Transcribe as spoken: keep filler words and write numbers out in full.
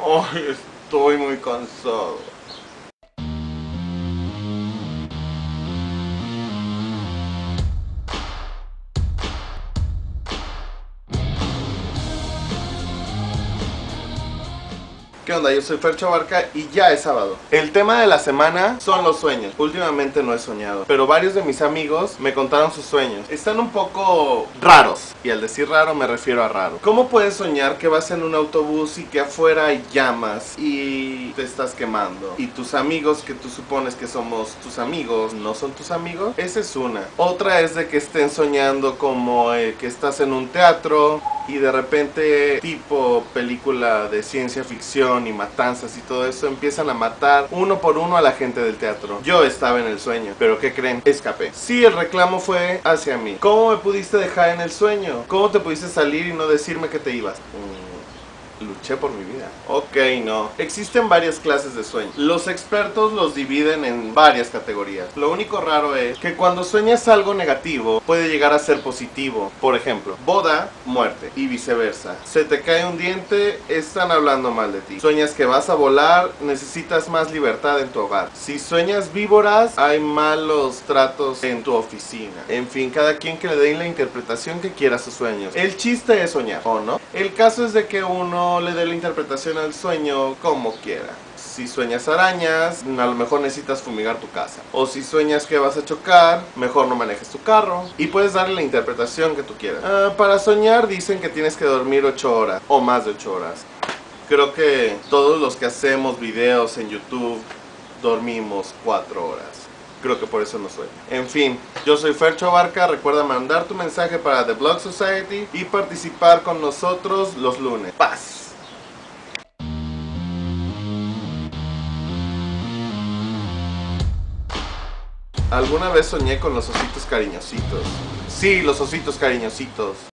Ay, estoy muy cansado. ¿Qué onda? Yo soy Fercho Abarca y ya es sábado. El tema de la semana son los sueños. Últimamente no he soñado, pero varios de mis amigos me contaron sus sueños. Están un poco raros, y al decir raro me refiero a raro. ¿Cómo puedes soñar que vas en un autobús y que afuera hay llamas y te estás quemando? Y tus amigos, que tú supones que somos tus amigos, ¿no son tus amigos? Esa es una. Otra es de que estén soñando como eh, que estás en un teatro y de repente, tipo película de ciencia ficción y matanzas y todo eso, empiezan a matar uno por uno a la gente del teatro. Yo estaba en el sueño, pero ¿qué creen? Escapé. Sí, el reclamo fue hacia mí. ¿Cómo me pudiste dejar en el sueño? ¿Cómo te pudiste salir y no decirme que te ibas? Mm. Luché por mi vida. Ok, no. Existen varias clases de sueños. Los expertos los dividen en varias categorías. Lo único raro es que cuando sueñas algo negativo, puede llegar a ser positivo. Por ejemplo, boda, muerte, y viceversa. Se te cae un diente, están hablando mal de ti. Sueñas que vas a volar, necesitas más libertad en tu hogar. Si sueñas víboras, hay malos tratos en tu oficina. En fin, cada quien que le dé la interpretación que quiera a sus sueños. El chiste es soñar, ¿o no? El caso es de que uno le dé la interpretación al sueño como quiera. Si sueñas arañas, a lo mejor necesitas fumigar tu casa. O si sueñas que vas a chocar, mejor no manejes tu carro. Y puedes darle la interpretación que tú quieras. Ah, para soñar dicen que tienes que dormir ocho horas o más de ocho horas. Creo que todos los que hacemos videos en YouTube dormimos cuatro horas. Creo que por eso no sueño. En fin, yo soy Fercho Abarca. Recuerda mandar tu mensaje para The Blog Society y participar con nosotros los lunes. Paz. ¿Alguna vez soñé con los ositos cariñositos? Sí, los ositos cariñositos.